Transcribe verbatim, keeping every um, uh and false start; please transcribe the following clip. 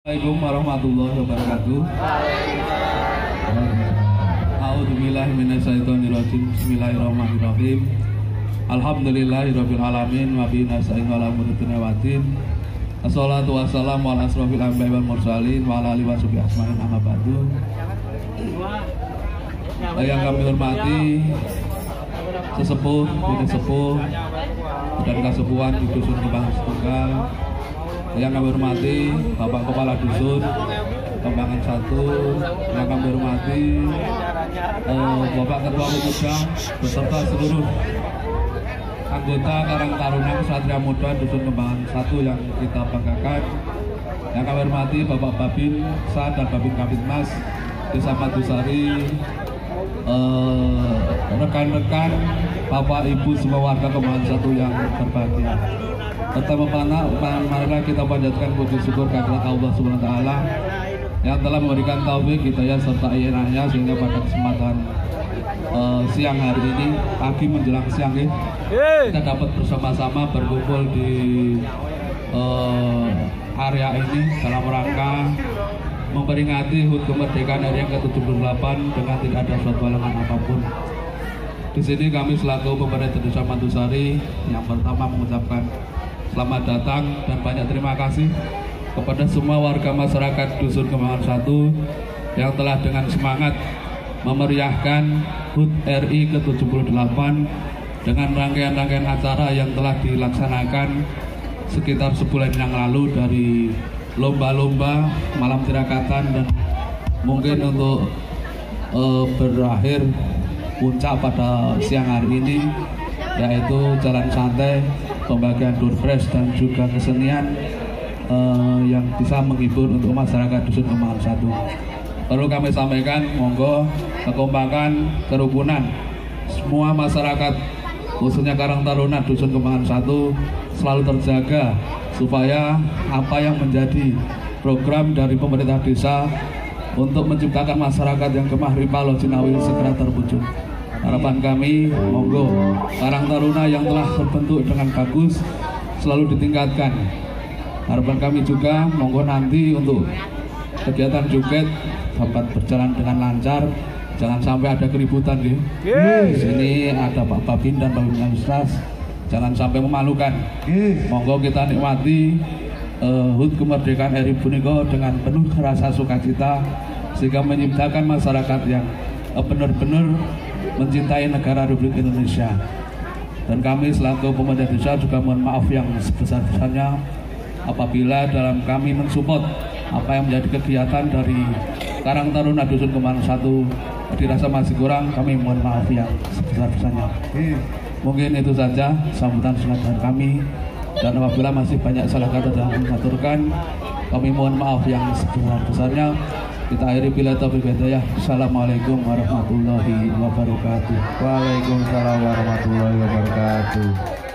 Assalamualaikum warahmatullahi wabarakatuh. A'udzubillahi minasyaitonirrajim. Bismillahirrahmanirrahim. Alhamdulillahirabbil alamin wa bihi nasta'inu ala umuri dunya waddin. Assalatu wassalamu ala asrofil anbiya'i wal mursalin wa ala alihi washabihi ajmain amma ba'du. Yang kami hormati sesepuh, bini sepuh dan kasepuhan di Dusun Kembang Setunggal. Yang kami hormati Bapak Kepala Dusun Kembangan satu, yang kami hormati eh, Bapak Ketua Pemuda beserta seluruh anggota Karang Taruna Ksatria Muda Dusun Kembangan satu yang kita banggakan. Yang kami hormati Bapak Babin Sa dan Babin Kapitmas Desa Madusari, rekan-rekan eh, Bapak Ibu semua warga Kembangan satu yang berbahagia. Pertama-tama, marilah kita panjatkan puji syukur kehadirat Allah Subhanahu wa taala yang telah memberikan taufik, hidayah serta inayahnya sehingga pada kesempatan uh, siang hari ini, pagi menjelang siang ini, kita dapat bersama-sama berkumpul di uh, area ini dalam rangka memperingati H U T kemerdekaan R I yang ke tujuh puluh delapan dengan tidak ada suatu halangan apapun. Di sini kami selaku pemerintah Desa Madusari yang pertama mengucapkan selamat datang dan banyak terima kasih kepada semua warga masyarakat Dusun Kembangan satu yang telah dengan semangat memeriahkan H U T R I ke tujuh puluh delapan dengan rangkaian-rangkaian acara yang telah dilaksanakan sekitar sebulan yang lalu, dari lomba-lomba, malam tirakatan, dan mungkin untuk uh, berakhir puncak pada siang hari ini yaitu jalan santai, pembagian door prize dan juga kesenian uh, yang bisa menghibur untuk masyarakat Dusun Kembangan satu. Perlu kami sampaikan, monggo kekompakan, kerukunan semua masyarakat khususnya Karang Taruna Dusun Kembangan satu selalu terjaga supaya apa yang menjadi program dari pemerintah desa untuk menciptakan masyarakat yang gemah rimpah Jinawi segera terwujud. Harapan kami, monggo Karang Taruna yang telah terbentuk dengan bagus selalu ditingkatkan. Harapan kami juga, monggo nanti untuk kegiatan joget dapat berjalan dengan lancar, jangan sampai ada keributan gitu. Di sini ada Pak Babin dan Pak Babin, jangan sampai memalukan. Monggo kita nikmati uh, H U T kemerdekaan R I punika dengan penuh rasa sukacita sehingga menciptakan masyarakat yang uh, benar-benar mencintai negara Republik Indonesia. Dan kami selaku pemerintah desa juga mohon maaf yang sebesar-besarnya apabila dalam kami mensupport apa yang menjadi kegiatan dari Karang Taruna Dusun Kembangan satu dirasa masih kurang, kami mohon maaf yang sebesar-besarnya. Mungkin itu saja sambutan selamat dari kami, dan apabila masih banyak salah kata dan mengaturkan, kami mohon maaf yang sebesar-besarnya. Kita akhiri bila taufiq hidayah. Assalamualaikum warahmatullahi wabarakatuh. Waalaikumsalam warahmatullahi wabarakatuh.